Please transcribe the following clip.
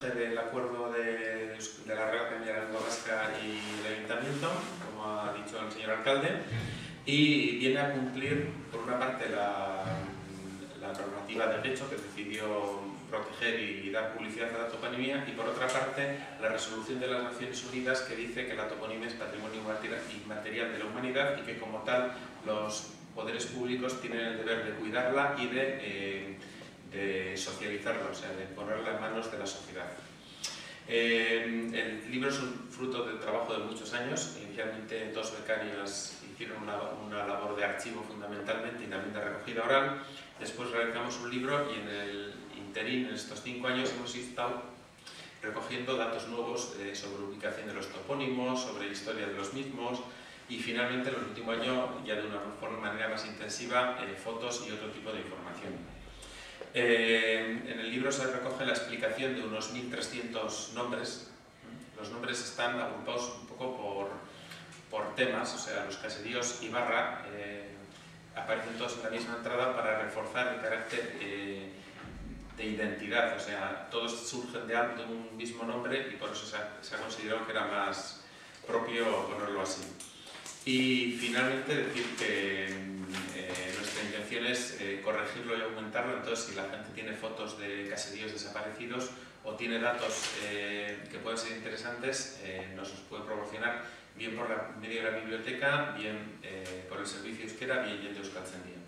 del acuerdo de la Real Academia de la Lengua Vasca y el Ayuntamiento, como ha dicho el señor alcalde, y viene a cumplir, por una parte, la normativa de derecho que decidió proteger y dar publicidad a la toponimia, y por otra parte, la resolución de las Naciones Unidas que dice que la toponimia es patrimonio inmaterial de la humanidad y que, como tal, los poderes públicos tienen el deber de cuidarla y de socializarla, o sea, de ponerla en manos de la sociedad. El libro es un fruto del trabajo de muchos años. Inicialmente 2 becarios hicieron una labor de archivo fundamentalmente y también de recogida oral. Después realizamos un libro y en el interín, en estos 5 años, hemos estado recogiendo datos nuevos sobre ubicación de los topónimos, sobre la historia de los mismos y finalmente en el último año, ya de una manera más intensiva, fotos y otro tipo de información. En el libro se recoge la explicación de unos 1.300 nombres. Los nombres están agrupados un poco por temas, o sea, los caseríos y barra aparecen todos en la misma entrada para reforzar el carácter de identidad, o sea, todos surgen de un mismo nombre y por eso se ha considerado que era más propio ponerlo así. Y finalmente decir que nuestra intención es corregirlo y aumentarlo. Entonces, si la gente tiene fotos de caseríos desaparecidos o tiene datos que pueden ser interesantes, nos los puede proporcionar bien por medio de la biblioteca, bien por el servicio euskera, bien yendo a Euskaltzaindia.